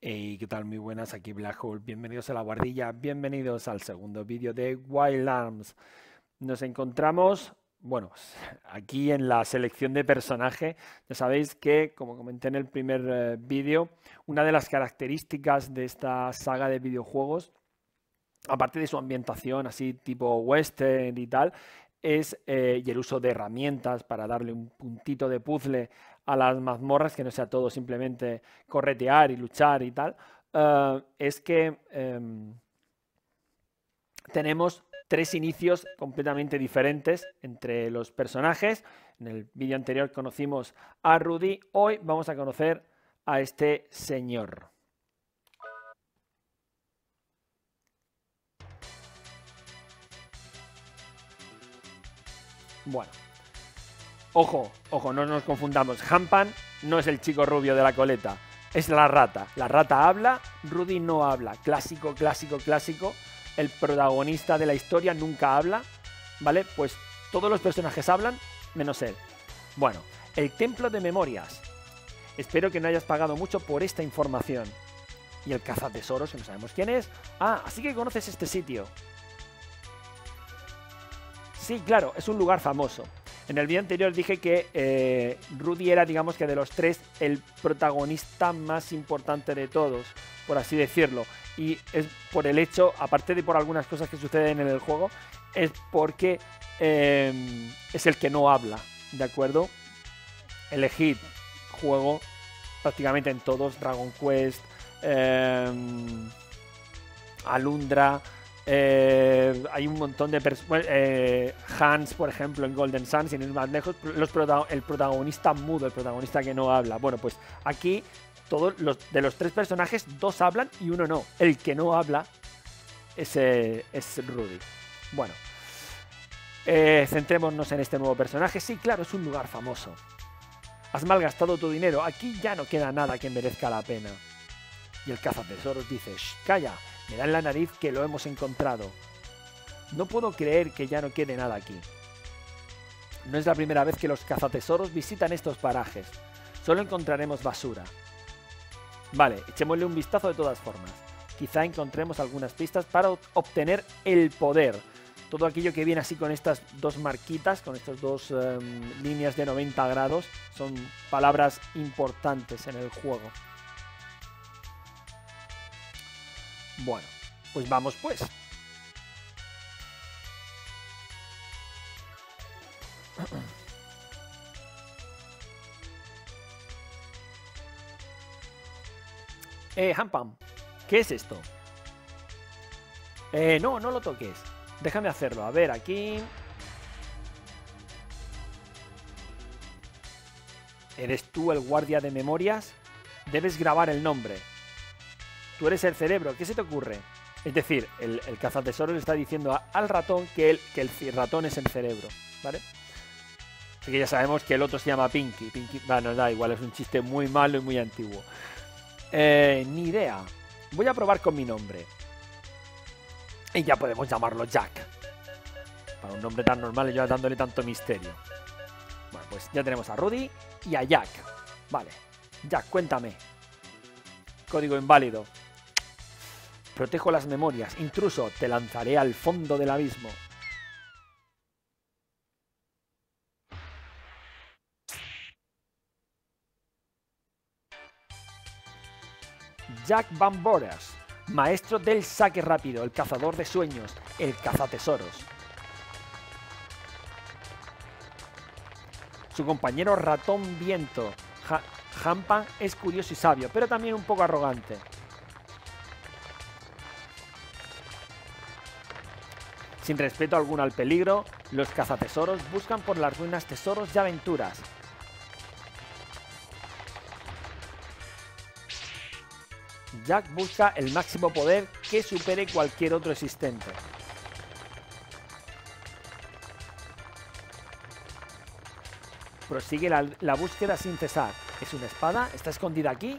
Hey, ¿qué tal? Muy buenas, aquí Black Hole. Bienvenidos a la guardilla, bienvenidos al segundo vídeo de Wild Arms. Nos encontramos, bueno, aquí en la selección de personaje. Ya sabéis que, como comenté en el primer vídeo, una de las características de esta saga de videojuegos, aparte de su ambientación así tipo western y tal, es y el uso de herramientas para darle un puntito de puzzle a las mazmorras, que no sea todo simplemente corretear y luchar y tal, es que tenemos tres inicios completamente diferentes entre los personajes. En el vídeo anterior conocimos a Rudy, hoy vamos a conocer a este señor. Bueno, ojo, ojo, no nos confundamos. Hampan no es el chico rubio de la coleta, es la rata. La rata habla, Rudy no habla. Clásico, clásico, clásico. El protagonista de la historia nunca habla, ¿vale? Pues todos los personajes hablan, menos él. Bueno, el templo de memorias. Espero que no hayas pagado mucho por esta información. Y el cazatesoros, que no sabemos quién es. Ah, así que conoces este sitio. Sí, claro, es un lugar famoso. En el vídeo anterior dije que Rudy era, digamos que de los tres, el protagonista más importante de todos, por así decirlo. Y es por el hecho, aparte de por algunas cosas que suceden en el juego, es porque es el que no habla, ¿de acuerdo? Elegid juego prácticamente en todos, Dragon Quest, Alundra... hay un montón de Hans, por ejemplo, en Golden Sun, sin ir más lejos, el protagonista mudo, el protagonista que no habla. Bueno, pues aquí todos de los tres personajes, dos hablan y uno no. El que no habla es Rudy. Bueno, centrémonos en este nuevo personaje. Sí, claro, es un lugar famoso. Has malgastado tu dinero. Aquí ya no queda nada que merezca la pena. Y el cazatesoros dice: Shh, calla. Me da en la nariz que lo hemos encontrado. No puedo creer que ya no quede nada aquí. No es la primera vez que los cazatesoros visitan estos parajes. Solo encontraremos basura. Vale, echémosle un vistazo de todas formas. Quizá encontremos algunas pistas para obtener el poder. Todo aquello que viene así con estas dos marquitas, con estas dos líneas de 90 grados, son palabras importantes en el juego. Bueno, pues vamos pues. Hampan, ¿qué es esto? No lo toques. Déjame hacerlo. A ver, aquí... ¿Eres tú el guardia de memorias? Debes grabar el nombre. Tú eres el cerebro, ¿qué se te ocurre? Es decir, el cazatesoros le está diciendo al ratón que el ratón es el cerebro, ¿vale? Así que ya sabemos que el otro se llama Pinky. Bueno, da igual, es un chiste muy malo y muy antiguo. Ni idea. Voy a probar con mi nombre. Y ya podemos llamarlo Jack. Para un nombre tan normal y yo dándole tanto misterio. Bueno, pues ya tenemos a Rudy y a Jack. Vale. Jack, cuéntame. Código inválido. Protejo las memorias. Intruso, te lanzaré al fondo del abismo. Jack Van Boras, maestro del saque rápido, el cazador de sueños, el cazatesoros. Su compañero ratón viento. Hampan es curioso y sabio, pero también un poco arrogante. Sin respeto alguno al peligro, los cazatesoros buscan por las ruinas tesoros y aventuras. Jack busca el máximo poder que supere cualquier otro existente. Prosigue la búsqueda sin cesar. ¿Es una espada? ¿Está escondida aquí?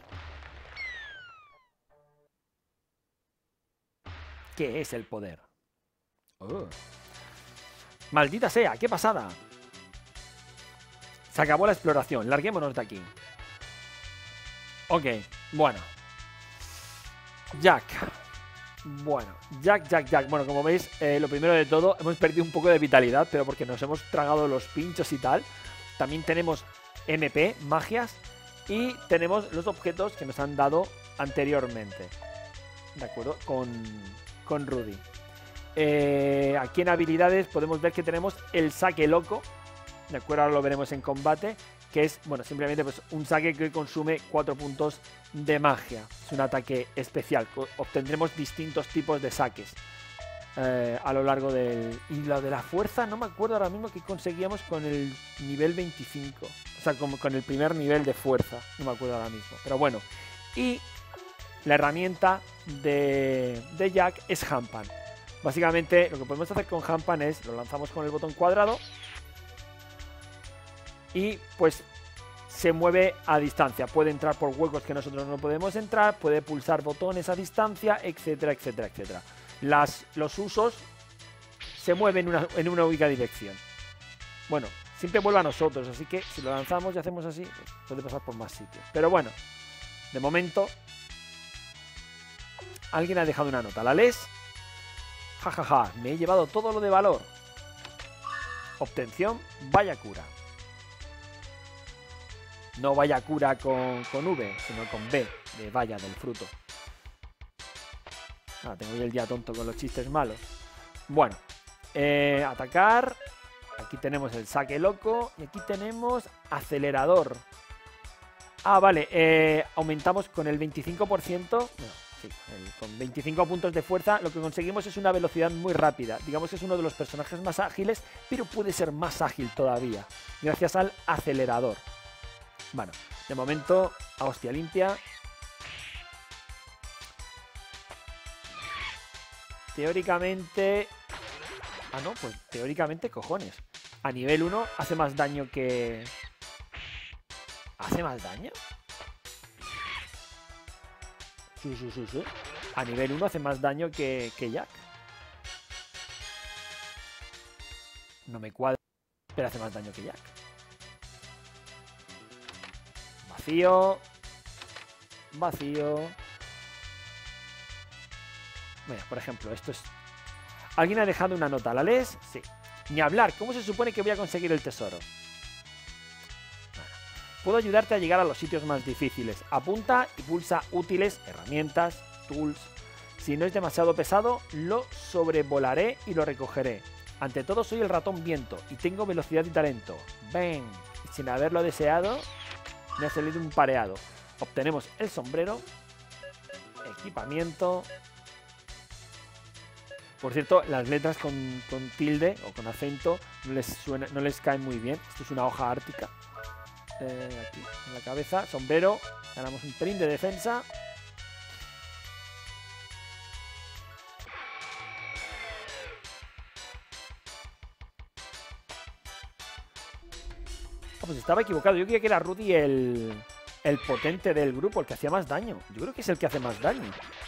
¿Qué es el poder? Oh. ¡Maldita sea! ¡Qué pasada! Se acabó la exploración. Larguémonos de aquí. Ok, bueno. Jack. Bueno, Jack. Bueno, como veis, lo primero de todo, hemos perdido un poco de vitalidad, pero porque nos hemos tragado los pinchos y tal. También tenemos MP, magias, y tenemos los objetos que nos han dado anteriormente. ¿De acuerdo? Con Rudy. Aquí en habilidades podemos ver que tenemos el saque loco. ¿De acuerdo? Ahora lo veremos en combate. Que es, bueno, simplemente pues un saque que consume 4 puntos de magia. Es un ataque especial. Obtendremos distintos tipos de saques a lo largo del... Y lo de la fuerza, no me acuerdo ahora mismo que conseguíamos con el nivel 25. O sea, con el primer nivel de fuerza. No me acuerdo ahora mismo. Pero bueno. Y la herramienta de Jack es Hampan. Básicamente, lo que podemos hacer con Hampan es, lo lanzamos con el botón cuadrado y pues se mueve a distancia. Puede entrar por huecos que nosotros no podemos entrar, puede pulsar botones a distancia, etcétera, etcétera, etcétera. Los usos se mueven en una única dirección. Bueno, siempre vuelve a nosotros, así que si lo lanzamos y hacemos así, pues puede pasar por más sitios. Pero bueno, de momento, alguien ha dejado una nota. ¿La lees? Jajaja, me he llevado todo lo de valor. Obtención, vaya cura. No vaya cura con V, sino con B, de vaya, del fruto. Tengo yo el día tonto con los chistes malos. Bueno, atacar. Aquí tenemos el saque loco. Y aquí tenemos acelerador. Vale, aumentamos con el 25%. No, sí, con 25 puntos de fuerza. Lo que conseguimos es una velocidad muy rápida. Digamos que es uno de los personajes más ágiles, pero puede ser más ágil todavía, gracias al acelerador. Bueno, de momento, a hostia limpia. Teóricamente... no, pues teóricamente, cojones. A nivel 1 hace más daño que... ¿Hace más daño? Sí. A nivel 1 hace más daño que Jack. No me cuadra, pero hace más daño que Jack. Vacío. Mira, por ejemplo, esto es... Alguien ha dejado una nota, ¿la lees? Sí. Ni hablar, ¿cómo se supone que voy a conseguir el tesoro? Bueno, puedo ayudarte a llegar a los sitios más difíciles. Apunta y pulsa útiles, herramientas, tools. Si no es demasiado pesado, lo sobrevolaré y lo recogeré. Ante todo, soy el ratón viento y tengo velocidad y talento. ¡Ven! Y sin haberlo deseado... Me ha salido un pareado. Obtenemos el sombrero. Equipamiento. Por cierto, las letras con tilde o con acento no les caen muy bien. Esto es una hoja ártica. Aquí en la cabeza. Sombrero. Ganamos un pelín de defensa. Pues estaba equivocado. Yo creía que era Rudy el potente del grupo, el que hacía más daño. Yo creo que es el que hace más daño.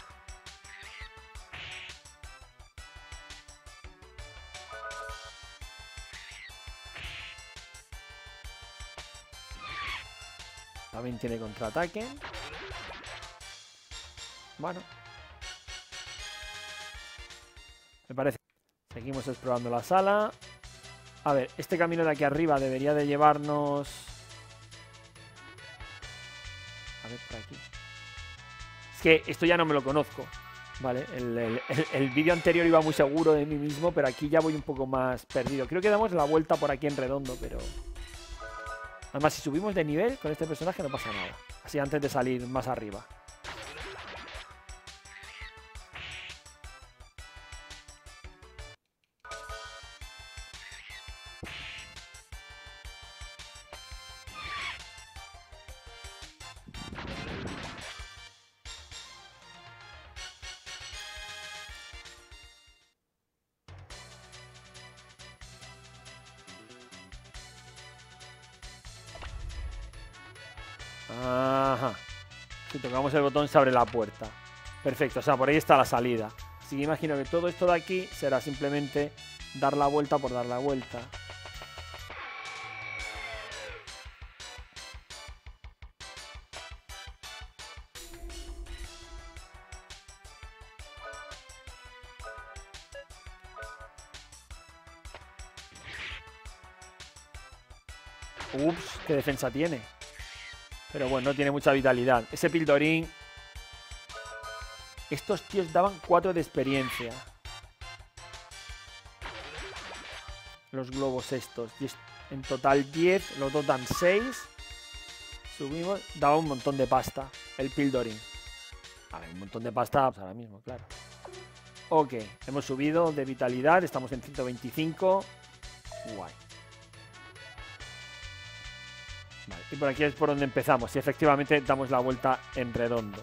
También tiene contraataque. Bueno. Me parece. Seguimos explorando la sala. A ver, este camino de aquí arriba debería de llevarnos... A ver, por aquí. Es que esto ya no me lo conozco, ¿vale? El vídeo anterior iba muy seguro de mí mismo, pero aquí ya voy un poco más perdido. Creo que damos la vuelta por aquí en redondo, pero... Además, si subimos de nivel con este personaje no pasa nada. Así antes de salir más arriba. Ajá. Si tocamos el botón se abre la puerta. Perfecto, o sea, por ahí está la salida. Así que imagino que todo esto de aquí será simplemente dar la vuelta por dar la vuelta. Ups, qué defensa tiene. Pero bueno, no tiene mucha vitalidad. Ese Pildorín. Estos tíos daban 4 de experiencia. Los globos estos. En total 10. Los dos dan 6. Subimos. Daba un montón de pasta. El Pildorín. A ver, un montón de pasta pues ahora mismo, claro. Ok, hemos subido de vitalidad. Estamos en 125. Guay. Vale, y por aquí es por donde empezamos. Y efectivamente damos la vuelta en redondo.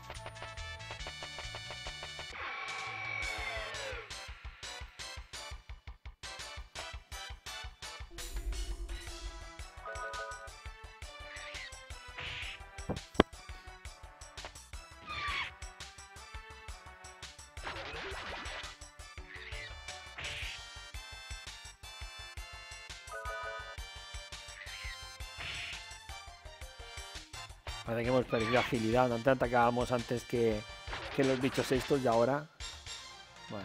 Parece que hemos perdido agilidad. Antes atacábamos antes que los bichos estos y ahora... Bueno.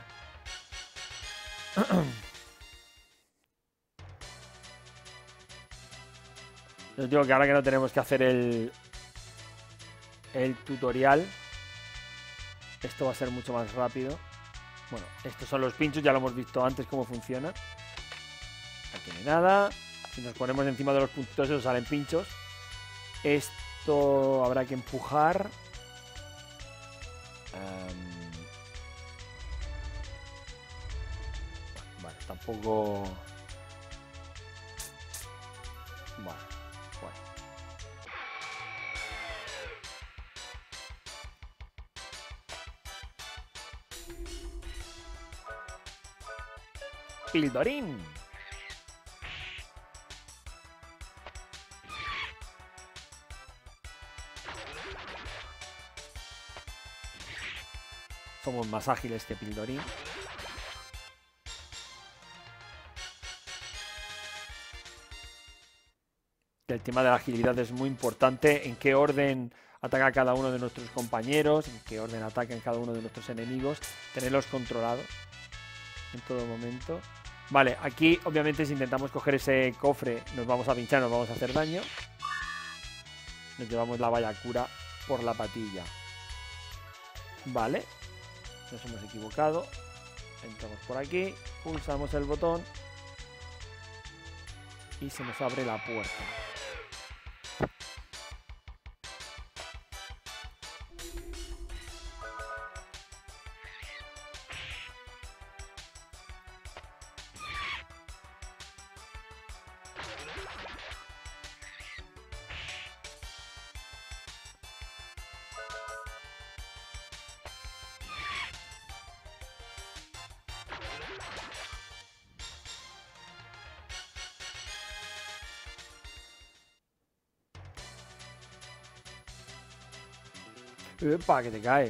Os digo que ahora que no tenemos que hacer el tutorial, esto va a ser mucho más rápido. Bueno, estos son los pinchos, ya lo hemos visto antes cómo funciona. No tiene nada. Si nos ponemos encima de los puntitos esos salen pinchos. Esto habrá que empujar. Vale, tampoco... Vale, bueno. Pildorín. Somos más ágiles que Pildorín. El tema de la agilidad es muy importante. En qué orden ataca cada uno de nuestros compañeros, en qué orden atacan cada uno de nuestros enemigos. Tenerlos controlados en todo momento. Vale, aquí obviamente si intentamos coger ese cofre nos vamos a pinchar, nos vamos a hacer daño. Nos llevamos la valla cura por la patilla. Vale. Nos hemos equivocado. Entramos por aquí. Pulsamos el botón. Y se nos abre la puerta. ¡Epa! Que te caes.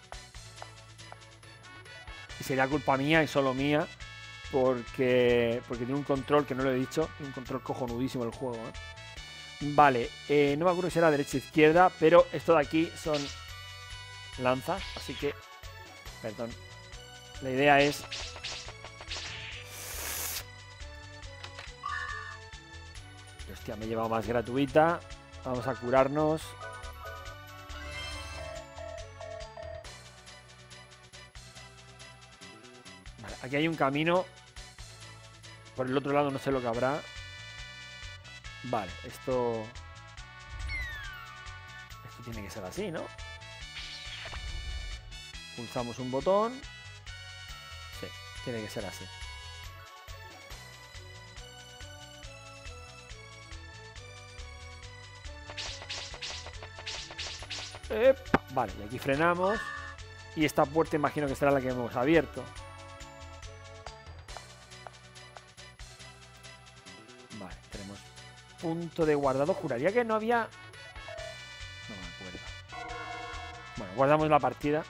Y sería culpa mía y solo mía. Porque tiene un control que no lo he dicho. Tiene un control cojonudísimo el juego, ¿eh? Vale, no me acuerdo si era derecha o izquierda. Pero esto de aquí son lanzas. Así que, perdón. La idea es... Hostia, me he llevado más gratuita. Vamos a curarnos. Vale, aquí hay un camino. Por el otro lado no sé lo que habrá. Vale, esto tiene que ser así, ¿no? Pulsamos un botón. Sí, tiene que ser así. Vale, y aquí frenamos. Y esta puerta imagino que será la que hemos abierto. Vale, tenemos punto de guardado. Juraría que no había... No me acuerdo. Bueno, guardamos la partida.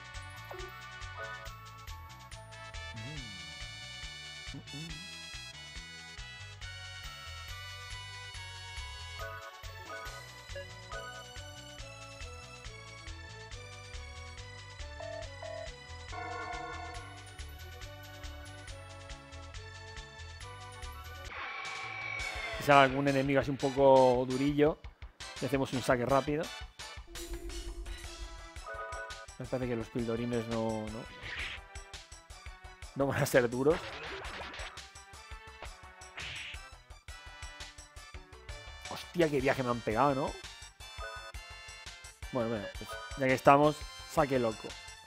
Si sale algún enemigo así un poco durillo, le hacemos un saque rápido. Me parece que los pildorines no van a ser duros. Hostia, qué viaje me han pegado, ¿no? Bueno, pues ya que estamos, saque loco.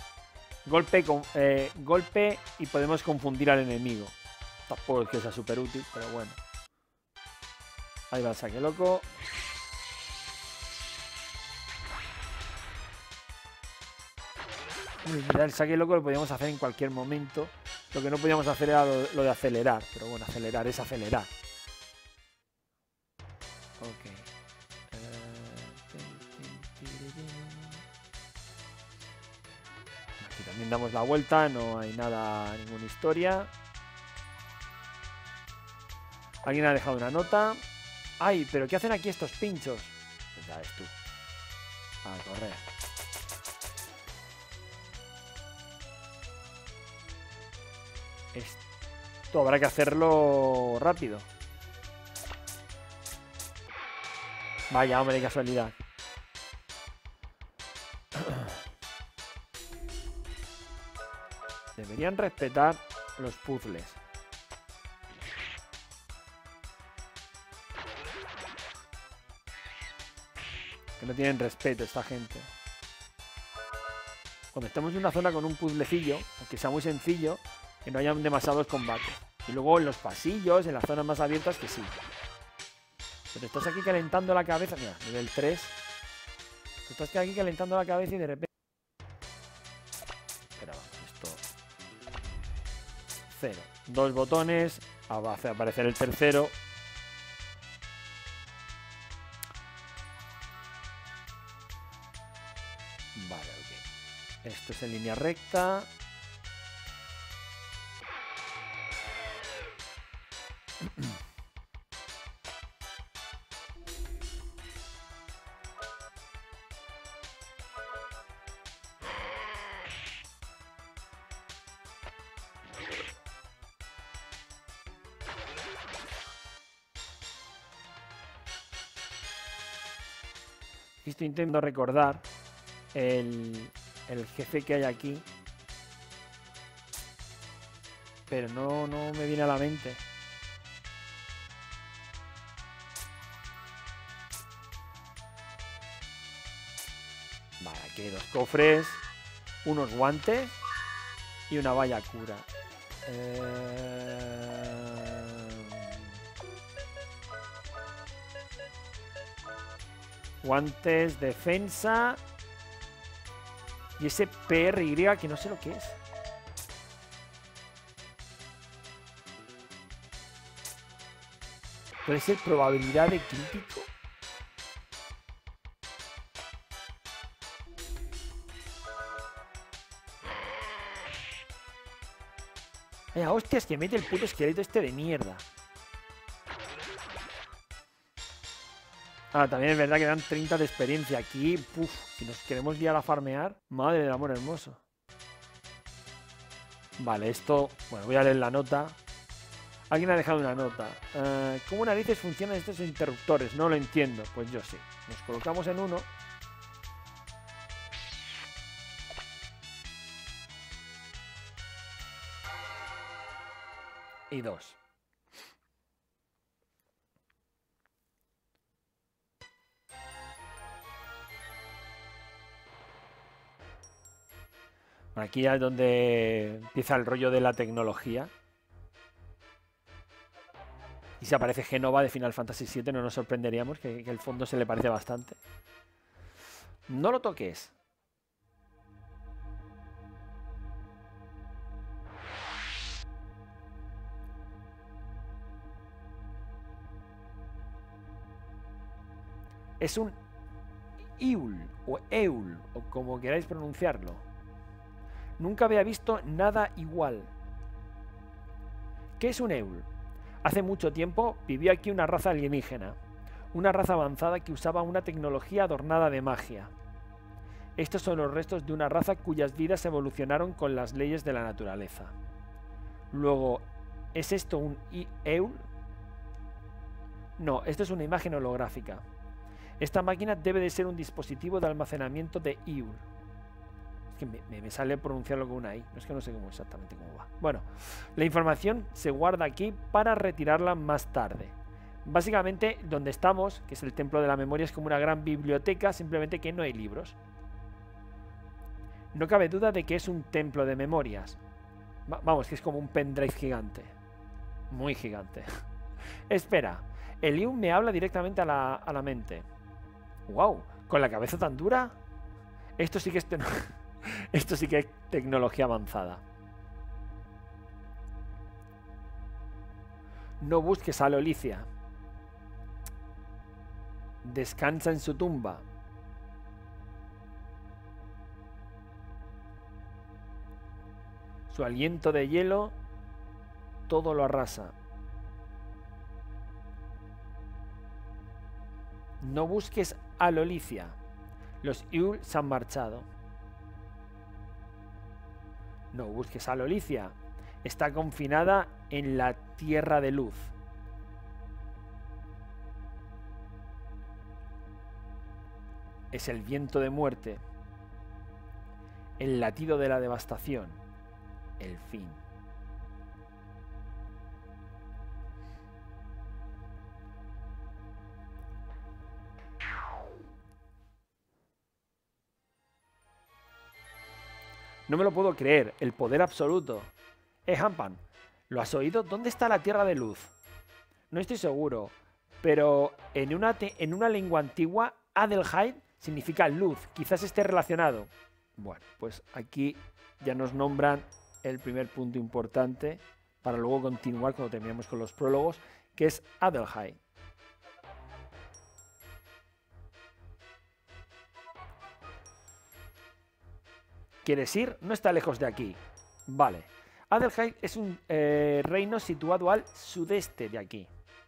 Golpe y podemos confundir al enemigo. Tampoco es que sea súper útil, pero bueno. Ahí va el saque loco. El saque loco lo podíamos hacer en cualquier momento. Lo que no podíamos hacer era lo de acelerar. Pero bueno, acelerar es acelerar. Ok. Aquí también damos la vuelta. No hay nada, ninguna historia. Alguien ha dejado una nota. Ay, pero ¿qué hacen aquí estos pinchos? Pues ya ves tú. A correr. Esto habrá que hacerlo rápido. Vaya, hombre, qué casualidad. Deberían respetar los puzzles. Que no tienen respeto esta gente. Cuando estamos en una zona con un puzzlecillo, aunque sea muy sencillo, que no hayan demasiados combates. Y luego en los pasillos, en las zonas más abiertas, que sí. Pero estás aquí calentando la cabeza. Mira, nivel 3. Estás aquí calentando la cabeza y de repente... Espera, vamos, esto... 0. 2 botones. Va a aparecer el tercero. Vale, ok. Esto es en línea recta. Estoy intentando recordar el jefe que hay aquí, pero no me viene a la mente. Vale, aquí hay 2 cofres, unos guantes y una valla cura. Guantes, defensa. Y ese PRY que no sé lo que es. ¿Puede ser probabilidad de crítico? Hostias, que mete el puto esqueleto este de mierda. Ah, también es verdad que dan 30 de experiencia. Aquí, puf, si nos queremos liar a farmear, madre del amor hermoso. Vale, esto... Bueno, voy a leer la nota. Alguien ha dejado una nota. ¿Cómo narices funcionan estos interruptores? No lo entiendo. Pues yo sí. Nos colocamos en uno. Y 2. Aquí es donde empieza el rollo de la tecnología. Y si aparece Genova de Final Fantasy VII no nos sorprenderíamos, que el fondo se le parece bastante. No lo toques. Es un Eul o Eul, o como queráis pronunciarlo. Nunca había visto nada igual. ¿Qué es un Eul? Hace mucho tiempo vivió aquí una raza alienígena, una raza avanzada que usaba una tecnología adornada de magia. Estos son los restos de una raza cuyas vidas evolucionaron con las leyes de la naturaleza. Luego, ¿es esto un Eul? No, esto es una imagen holográfica. Esta máquina debe de ser un dispositivo de almacenamiento de EUR. Es que me sale pronunciarlo con una I. No es que no sé exactamente cómo va. Bueno, la información se guarda aquí para retirarla más tarde. Básicamente, donde estamos, que es el templo de la memoria, es como una gran biblioteca, simplemente que no hay libros. No cabe duda de que es un templo de memorias. Vamos, que es como un pendrive gigante. Muy gigante. Espera, el IUM me habla directamente a la mente. ¡Wow! ¿Con la cabeza tan dura? Esto sí que es, esto sí que es tecnología avanzada. No busques a Lolicia. Descansa en su tumba. Su aliento de hielo todo lo arrasa. No busques a Lolicia. Los Ur se han marchado. No busques a Lolicia. Está confinada en la tierra de luz. Es el viento de muerte. El latido de la devastación. El fin. No me lo puedo creer, el poder absoluto. Hampan, ¿lo has oído? ¿Dónde está la tierra de luz? No estoy seguro, pero en una lengua antigua, Adelheid significa luz, quizás esté relacionado. Bueno, pues aquí ya nos nombran el primer punto importante para luego continuar cuando terminemos con los prólogos, que es Adelheid. ¿Quieres ir? No está lejos de aquí. Vale. Adelheid es un reino situado al sudeste de aquí.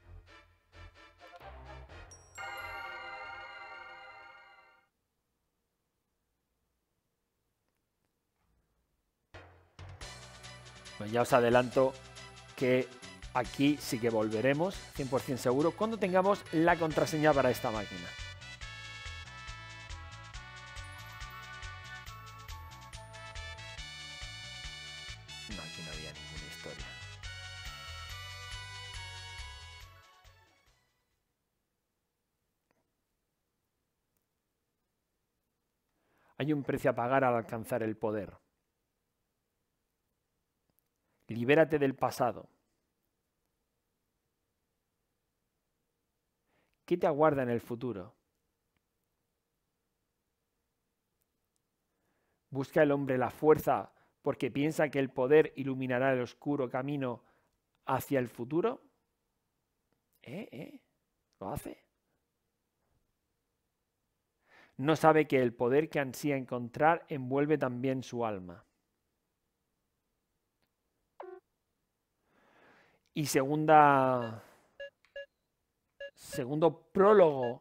Bueno, ya os adelanto que aquí sí que volveremos, 100% seguro, cuando tengamos la contraseña para esta máquina. No, aquí no había ninguna historia. Hay un precio a pagar al alcanzar el poder. Libérate del pasado. ¿Qué te aguarda en el futuro? ¿Busca el hombre la fuerza porque piensa que el poder iluminará el oscuro camino hacia el futuro? ¿Lo hace? No sabe que el poder que ansía encontrar envuelve también su alma. Y segundo prólogo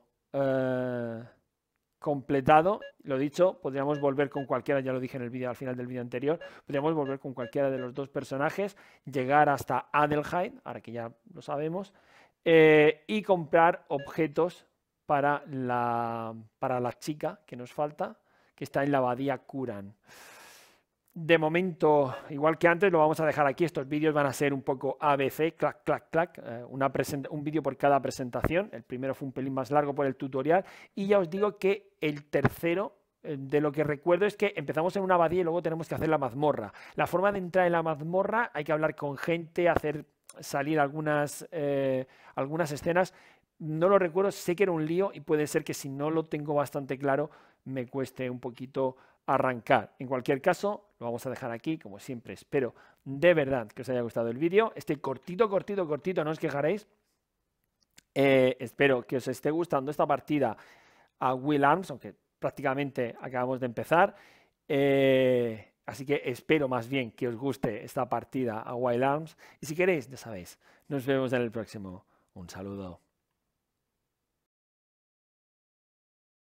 completado. Lo dicho, podríamos volver con cualquiera, ya lo dije en el vídeo, al final del vídeo anterior, podríamos volver con cualquiera de los dos personajes, llegar hasta Adelheid, ahora que ya lo sabemos, y comprar objetos para la chica que nos falta, que está en la abadía Kuran. De momento, igual que antes, lo vamos a dejar aquí. Estos vídeos van a ser un poco ABC, clac, clac, clac, un vídeo por cada presentación. El primero fue un pelín más largo por el tutorial. Y ya os digo que el tercero, de lo que recuerdo, es que empezamos en una abadía y luego tenemos que hacer la mazmorra. La forma de entrar en la mazmorra, hay que hablar con gente, hacer salir algunas escenas. No lo recuerdo, sé que era un lío y puede ser que si no lo tengo bastante claro, me cueste un poquito arrancar. En cualquier caso, lo vamos a dejar aquí, como siempre. Espero de verdad que os haya gustado el vídeo. Este cortito, no os quejaréis. Espero que os esté gustando esta partida a Will Arms, aunque prácticamente acabamos de empezar. Así que espero más bien que os guste esta partida a Wild Arms. Y si queréis, ya sabéis, nos vemos en el próximo. Un saludo.